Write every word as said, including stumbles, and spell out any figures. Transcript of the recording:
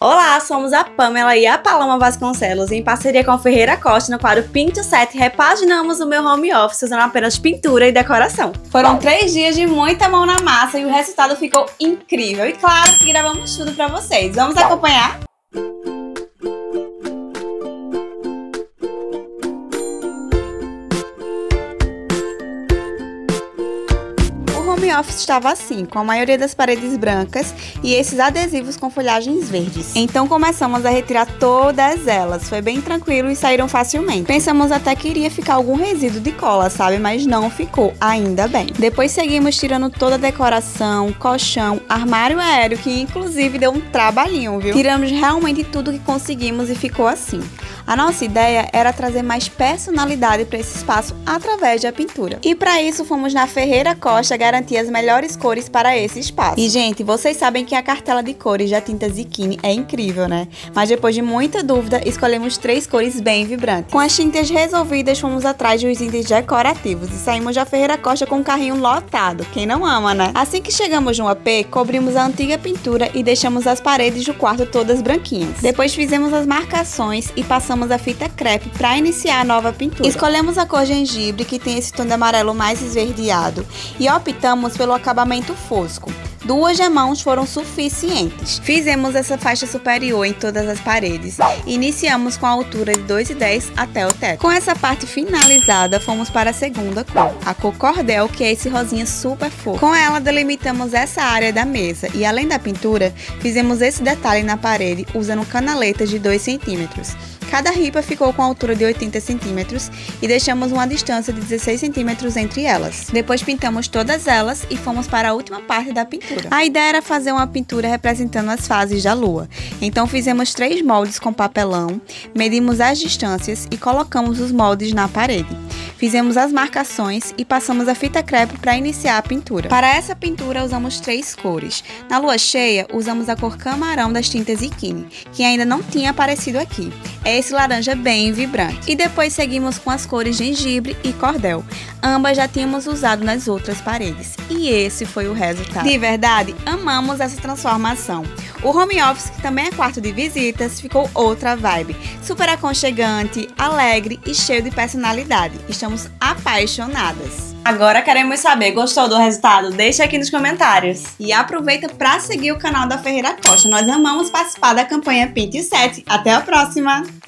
Olá, somos a Pamela e a Paloma Vasconcelos, em parceria com a Ferreira Costa, no quadro Pinte Set, repaginamos o meu home office usando apenas pintura e decoração. Foram três dias de muita mão na massa e o resultado ficou incrível. E claro que gravamos tudo pra vocês. Vamos acompanhar? O home office estava assim, com a maioria das paredes brancas e esses adesivos com folhagens verdes. Então começamos a retirar todas elas, foi bem tranquilo e saíram facilmente. Pensamos até que iria ficar algum resíduo de cola, sabe? Mas não ficou, ainda bem. Depois seguimos tirando toda a decoração, colchão, armário aéreo, que inclusive deu um trabalhinho, viu? Tiramos realmente tudo que conseguimos e ficou assim. A nossa ideia era trazer mais personalidade para esse espaço através da pintura. E para isso fomos na Ferreira Costa garantir as melhores cores para esse espaço. E gente, vocês sabem que a cartela de cores da tinta Zucchini é incrível, né? Mas depois de muita dúvida, escolhemos três cores bem vibrantes. Com as tintas resolvidas, fomos atrás dos itens decorativos e saímos da Ferreira Costa com um carrinho lotado. Quem não ama, né? Assim que chegamos no A P, cobrimos a antiga pintura e deixamos as paredes do quarto todas branquinhas. Depois fizemos as marcações e passamos a fita crepe para iniciar a nova pintura. Escolhemos a cor gengibre, que tem esse tom de amarelo mais esverdeado, e optamos pelo acabamento fosco. Duas gemãos foram suficientes. Fizemos essa faixa superior em todas as paredes e iniciamos com a altura de dois e dez até o teto. Com essa parte finalizada, fomos para a segunda cor, a cor cordel, que é esse rosinha super fofo. Com ela, delimitamos essa área da mesa e, além da pintura, fizemos esse detalhe na parede usando canaletas de dois centímetros. Cada ripa ficou com a altura de oitenta centímetros e deixamos uma distância de dezesseis centímetros entre elas. Depois pintamos todas elas e fomos para a última parte da pintura. A ideia era fazer uma pintura representando as fases da lua. Então fizemos três moldes com papelão, medimos as distâncias e colocamos os moldes na parede. Fizemos as marcações e passamos a fita crepe para iniciar a pintura. Para essa pintura usamos três cores. Na lua cheia usamos a cor camarão das tintas Zucchini, que ainda não tinha aparecido aqui. É esse laranja bem vibrante. E depois seguimos com as cores gengibre e cordel. Ambas já tínhamos usado nas outras paredes. E esse foi o resultado. De verdade, amamos essa transformação. O home office, que também é quarto de visitas, ficou outra vibe. Super aconchegante, alegre e cheio de personalidade. Estamos apaixonadas. Agora queremos saber, gostou do resultado? Deixa aqui nos comentários. E aproveita para seguir o canal da Ferreira Costa. Nós amamos participar da campanha Pinte Set. Até a próxima!